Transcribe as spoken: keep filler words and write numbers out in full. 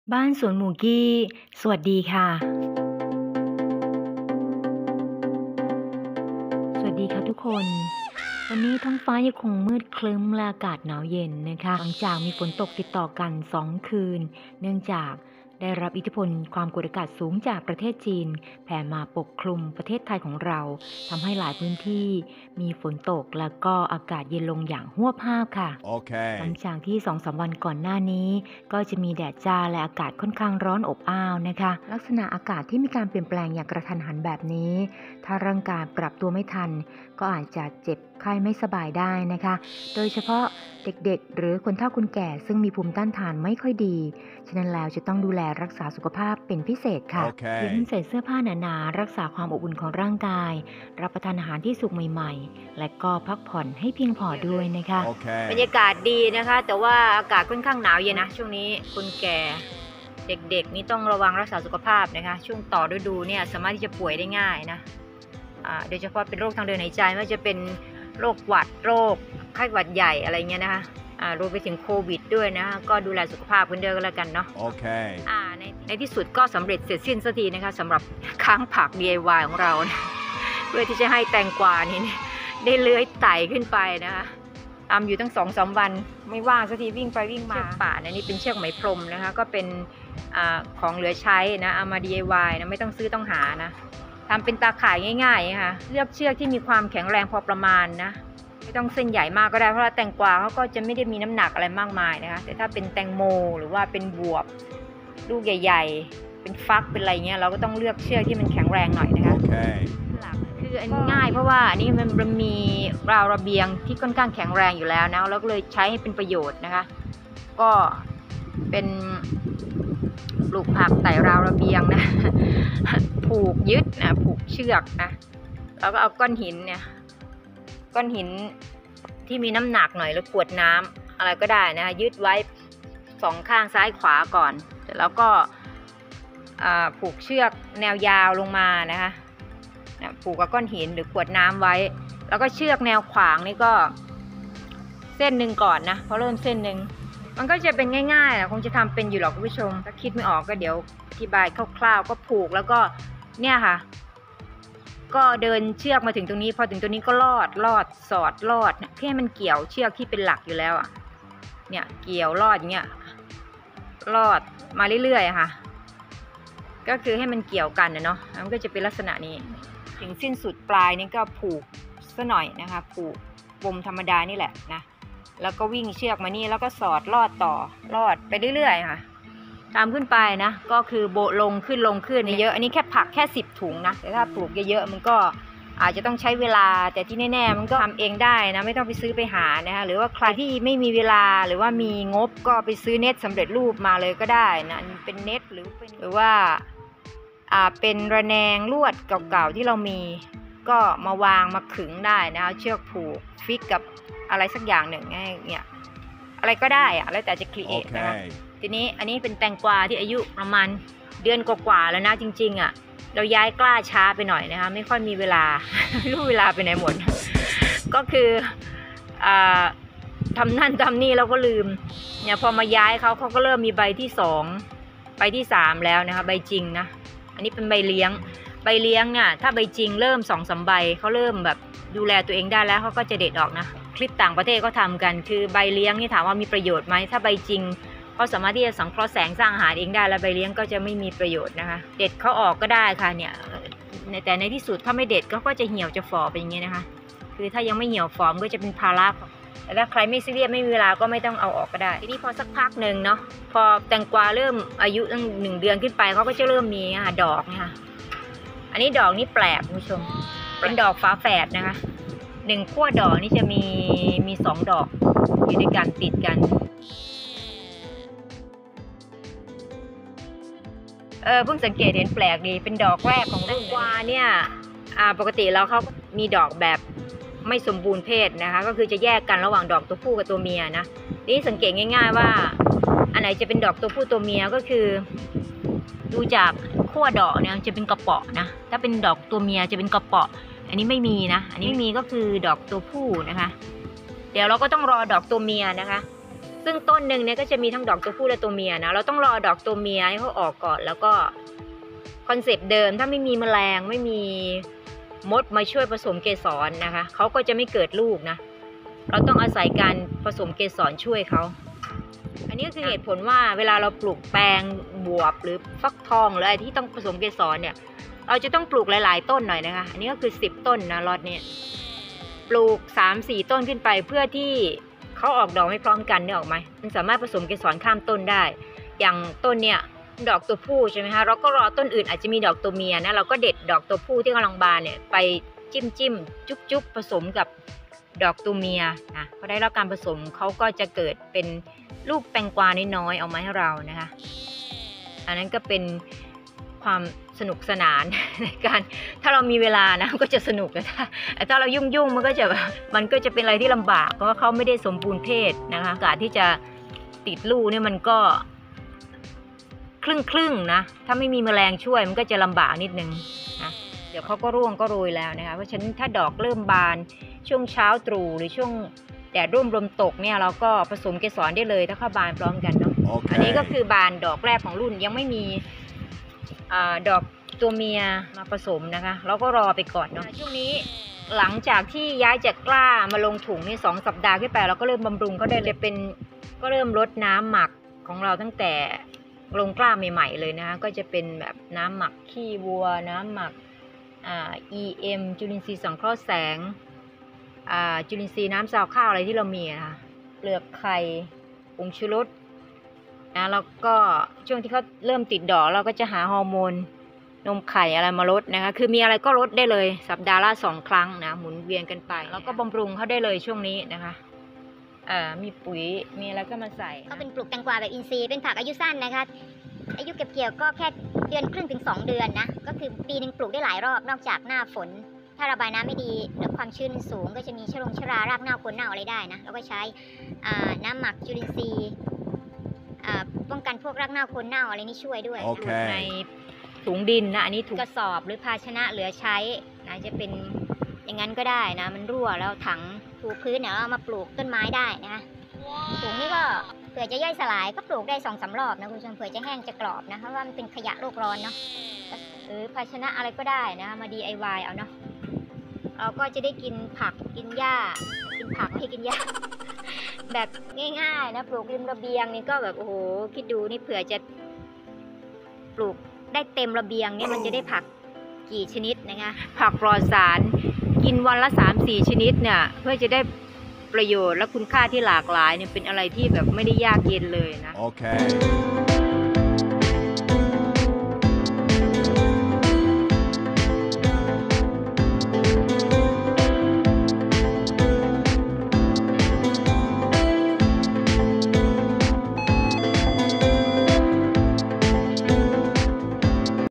บ้านสวนหมู่กี้ สวัสดีค่ะ สวัสดีค่ะทุกคน วันนี้ท้องฟ้ายังคงมืดครึ้มและอากาศหนาวเย็นนะคะ หลังจากมีฝนตกติดต่อกัน สอง คืน เนื่องจากได้รับอิทธิพลความกดอากาศสูงจากประเทศจีนแผ่มาปกคลุมประเทศไทยของเรา ทำให้หลายพื้นที่มีฝนตกแล้วก็อากาศเย็นลงอย่างหวบหาบค่ะ Okay. หลังจากที่ สองสาม วันก่อนหน้านี้ ก็จะมีแดดจ้าและอากาศค่อนข้างร้อนอบอ้าวนะคะ ลักษณะอากาศที่มีการเปลี่ยนแปลงอย่างกระทันหันแบบนี้ ถ้าร่างกายปรับตัวไม่ทัน ก็อาจจะเจ็บไข้ไม่สบายได้นะคะ โดยเฉพาะเด็กๆหรือคนเฒ่าคนแก่ซึ่งมีภูมิต้านทานไม่ค่อยดี ฉะนั้นแล้วจะต้องดูแลรักษาสุขภาพเป็นพิเศษค่ะ Okay. อย่าลืมใส่เสื้อผ้าหนาๆรักษาความอบอุ่นของร่างกาย รับประทานอาหารที่สุกใหม่ๆ และก็พักผ่อนให้เพียงพอด้วยนะคะ Okay. บรรยากาศดีนะคะ แต่ว่าอากาศค่อนข้างหนาวเย็นนะช่วงนี้คนแก่เด็กๆนี่ต้องระวังรักษาสุขภาพนะคะช่วงต่อฤดูเนี่ยสามารถที่จะป่วยได้ง่ายนะอ่าโดยเฉพาะเป็นโรคทางเดินหายใจไม่ว่าจะเป็นโรคหวัดโรคไข้หวัดใหญ่อะไรเงี้ยนะคะอ่ารวมไปถึงโควิดด้วยนะก็ดูแลสุขภาพกันเดิมก็แล้วกันเนาะ Okay. อ่าในในที่สุดก็สำเร็จเสร็จสิ้นสักทีนะคะสำหรับค้างผัก ดี ไอ วาย ของเรานะเพื่อที่จะให้แตงกวานี่ได้เลื้อยไต่ขึ้นไปนะคะตามอยู่ตั้งสองสามวันไม่ว่างสักทีวิ่งไปวิ่งมาเชือกป่านะนี่เป็นเชือกไหมพรมนะคะก็เป็นอ่าของเหลือใช้นะเอามา ดี ไอ วาย นะไม่ต้องซื้อต้องหานะทำเป็นตาข่ายง่ายๆค่ะเลือกเชือกที่มีความแข็งแรงพอประมาณนะไม่ต้องเส้นใหญ่มากก็ได้เพราะว่าแตงกวาเขาก็จะไม่ได้มีน้ำหนักอะไรมากมายนะคะแต่ถ้าเป็นแตงโมหรือว่าเป็นบวบลูกใหญ่ๆเป็นฟักเป็นอะไรเงี้ยเราก็ต้องเลือกเชือกที่มันแข็งแรงหน่อยนะคะ Okay. หลักคืออันง่ายเพราะว่าอันนี้มันมีราวระเบียงที่ค่อนข้างแข็งแรงอยู่แล้วนะแล้วก็เลยใช้ให้เป็นประโยชน์นะคะก็เป็นปลูกผักไต่ราวระเบียงนะ ผูกยึดนะผูกเชือกนะแล้วก็เอาก้อนหินเนี่ยก้อนหินที่มีน้ำหนักหน่อยหรือกรวดน้ำอะไรก็ได้นะยึดไว้สองข้างซ้ายขวาก่อนแล้วก็ผูกเชือกแนวยาวลงมานะคะผูกกับก้อนหินหรือกรวดน้ำไว้แล้วก็เชือกแนวขวางนี่ก็เส้นหนึ่งก่อนนะพอเริ่มเส้นหนึ่งมันก็จะเป็นง่ายๆนะคงจะทำเป็นอยู่หรอกคุณผู้ชมถ้าคิดไม่ออกก็เดี๋ยวอธิบายคร่าวๆก็ผูกแล้วก็เนี่ยค่ะก็เดินเชือกมาถึงตรงนี้พอถึงตรงนี้ก็ลอดลอดสอดลอดเพื่อให้มันเกี่ยวเชือกที่เป็นหลักอยู่แล้วอ่ะเนี่ยเกี่ยวลอดอย่างเงี้ยลอดมาเรื่อยๆค่ะก็คือให้มันเกี่ยวกันนะเนาะมันก็จะเป็นลักษณะนี้ถึงสิ้นสุดปลายนี่ก็ผูกซะหน่อยนะคะผูกปมธรรมดานี่แหละนะแล้วก็วิ่งเชือกมานี่แล้วก็สอดลอดต่อลอดไปเรื่อยๆค่ะตามขึ้นไปนะก็คือโบลงขึ้นลงขึ้นเยอะอันนี้แค่ผักแค่สิบถุงนะแต่ถ้าปลูกเยอะๆมันก็อาจจะต้องใช้เวลาแต่ที่แน่ๆมันก็ทำเองได้นะไม่ต้องไปซื้อไปหานะคะหรือว่าใครที่ไม่มีเวลาหรือว่ามีงบก็ไปซื้อเน็ตสำเร็จรูปมาเลยก็ได้นะเป็นเน็ตหรือเป็นหรือว่าอ่าเป็นระแนงลวดเก่าๆที่เรามีก็มาวางมาขึงได้นะเชือกผูกฟิกกับอะไรสักอย่างหนึ่งเนี่ยอะไรก็ได้อะแล้วแต่จะครีเอทนะคะทีนี้อันนี้เป็นแตงกวาที่อายุประมาณเดือนกว่าๆแล้วนะจริงๆอ่ะเราย้ายกล้าช้าไปหน่อยนะคะไม่ค่อยมีเวลา ไม่รู้เวลาไปไหนหมด ก็คืออ่าทำนั่นทำนี่เราก็ลืมเนี่ยพอมาย้ายเขาเขาก็เริ่มมีใบที่สองใบที่สามแล้วนะคะใบจริงนะอันนี้เป็นใบเลี้ยงใบเลี้ยงเนี่ยถ้าใบจริงเริ่มสองสามใบเขาเริ่มแบบดูแลตัวเองได้แล้วเขาก็จะเด็ดออกนะคลิปต่างประเทศก็ทำกันคือใบเลี้ยงนี่ถามว่ามีประโยชน์ไหมถ้าใบจริงเขาสามารถที่จะสังเคราะห์แสงสร้างอาหารเองได้แล้วใบเลี้ยงก็จะไม่มีประโยชน์นะคะเด็ดเขาออกก็ได้ค่ะเนี่ยแต่ในที่สุดถ้าไม่เด็ดเขาก็จะเหี่ยวจะฝ่อเป็นอย่างนี้นะคะคือถ้ายังไม่เหี่ยวฝ่อมก็จะเป็นภาระแต่ถ้าใครไม่ซีเรียสไม่มีเวลาก็ไม่ต้องเอาออกก็ได้ทีนี้พอสักพักหนึ่งเนาะพอแตงกวาเริ่มอายุตั้งหนึ่งเดือนขึ้นไปเขาก็จะเริ่มมีดอกนะคะอันนี้ดอกนี่แปลกคุณผู้ชมเป็นดอกฝาแฝดนะคะหนึ่งขั้วดอกนี่จะมีมีสองดอกอยู่ด้วยกันติดกันเออเพิ่งสังเกตเห็นแปลกดีเป็นดอกแรกของแตงกวาเนี่ยอ่าปกติแล้วเขามีดอกแบบไม่สมบูรณ์เพศนะคะก็คือจะแยกกันระหว่างดอกตัวผู้กับตัวเมียนะนี่สังเกตง่ายๆว่าอันไหนจะเป็นดอกตัวผู้ตัวเมียก็คือดูจากขั้วดอกเนี่ยจะเป็นกระเปาะนะถ้าเป็นดอกตัวเมียจะเป็นกระเปาะอันนี้ไม่มีนะอันนี้ไม่มีก็คือดอกตัวผู้นะคะเดี๋ยวเราก็ต้องรอดอกตัวเมียนะคะซซึ่งต้นหนึ่งเนี่ยก็จะมีทั้งดอกตัวผู้และตัวเมียนะเราต้องรอดอกตัวเมียให้เขาออกก่อนแล้วก็คอนเซปต์เดิมถ้าไม่มีแมลงไม่มีมดมาช่วยผสมเกสรนะคะเขาก็จะไม่เกิดลูกนะเราต้องอาศัยการผสมเกสรช่วยเขาอันนี้ก็คือเหตุผลว่าเวลาเราปลูกแปลงบวบหรือฟักทองหรืออะไรที่ต้องผสมเกสรเนี่ยเราจะต้องปลูกหลายๆต้นหน่อยนะคะอันนี้ก็คือสิบต้นนะล็อตนี้ปลูก สามสี่ ต้นขึ้นไปเพื่อที่เขาออกดอกไม่พร้อมกันเนี่ยออกไหมมันสามารถผสมเกสรข้ามต้นได้อย่างต้นเนี่ยดอกตัวผู้ใช่ไหมคะเราก็รอต้นอื่นอาจจะมีดอกตัวเมียนะเราก็เด็ดดอกตัวผู้ที่กำลังบานเนี่ยไปจิ้มจิ้มจุ๊บจุ๊บผสมกับดอกตัวเมียนะพอได้รับการผสมเขาก็จะเกิดเป็นลูกแตงกวาน้อยๆเอามาให้เรานะคะอันนั้นก็เป็นความสนุกสนานในการถ้าเรามีเวลานะก็จะสนุกแต่ถ้าถ้าเรายุ่งๆมันก็จะมันก็จะเป็นอะไรที่ลำบากเพราะว่าเขาไม่ได้สมบูรณ์เพศนะคะการที่จะติดลูกเนี่ยมันก็ครึ่งครึ่งนะถ้าไม่มีแมลงช่วยมันก็จะลำบากนิดนึงนะเดี๋ยวเขาก็ร่วงก็โรยแล้วนะคะเพราะฉะนั้นถ้าดอกเริ่มบานช่วงเช้าตรู่หรือช่วงแดดร่มลมตกเนี่ยเราก็ผสมเกสรได้เลยถ้าเขาบานพร้อมกันเนาะ Okay. อันนี้ก็คือบานดอกแรกของรุ่นยังไม่มีอ่าดอกตัวเมียมาผสมนะคะเราก็รอไปก่อนเนาะช่วงนี้หลังจากที่ย้ายจากกล้ามาลงถุงนี่สองสัปดาห์ขึ้นไปเราก็เริ่มบำรุงก็ได้เลยเป็นก็เริ่มลดน้ำหมักของเราตั้งแต่ลงกล้าใหม่ๆเลยนะคะก็จะเป็นแบบน้ำหมักขี้วัวน้ำหมักอ่า อี เอ็ม จุลินทรีย์สังเคราะห์แสงอ่าจุลินทรีย์น้ำซาวข้าวอะไรที่เรามีนะคะเปลือกไข่ผงชูรสนะแล้วก็ช่วงที่เขาเริ่มติดดอกเราก็จะหาฮอร์โมนนมไข่อะไรมาลดนะคะคือมีอะไรก็ลดได้เลยสัปดาห์ละสองครั้งนะหมุนเวียนกันไปแล้วก็บำรุงเขาได้เลยช่วงนี้นะคะอ่ามีปุ๋ยมีอะไรก็มาใส่ก็เป็นปลูกแตงกวาแบบอินทรีย์เป็นผักอายุสั้นนะคะอายุเก็บเกี่ยวก็แค่เดือนครึ่งถึงสองเดือนนะก็คือปีหนึ่งปลูกได้หลายรอบนอกจากหน้าฝนถ้าระบายน้ำไม่ดีหรือความชื้นสูงก็จะมีชะลงชรารากเน่าโคนเน่าอะไรได้นะเราก็ใช้อ่าน้ำหมักจุลินทรีย์อ่าป้องกันพวกรากเน่าโคนเน่าอะไรนี่ช่วยด้วยโอเคในถุงดินนะอันนี้ถุงกระสอบหรือภาชนะเหลือใช้นะจะเป็นอย่างนั้นก็ได้นะมันรั่วแล้วถังถูพื้นเนี่ยเราเอามาปลูกต้นไม้ได้นะคะถุงนี้ก็เผื่อจะย่อยสลายก็ปลูกได้สองสามรอบนะคุณผู้ชมเผื่อจะแห้งจะกรอบนะเพราะว่ามันเป็นขยะโลกร้อนเนาะหรือภาชนะอะไรก็ได้นะมา ดี ไอ วาย เอาเนาะเราก็จะได้กินผักกินหญ้ากินผักไม่ให้กินหญ้า แบบง่ายๆนะปลูกริมระเบียงนี่ก็แบบโอ้โหคิดดูนี่เผื่อจะปลูกได้เต็มระเบียงเนี่ยมันจะได้ผักกี่ชนิดนะคะผักปลอดสารกินวันละ สามสี่ ชนิดเนี่ยเพื่อจะได้ประโยชน์และคุณค่าที่หลากหลายเนี่ยเป็นอะไรที่แบบไม่ได้ยากเย็นเลยนะ Okay.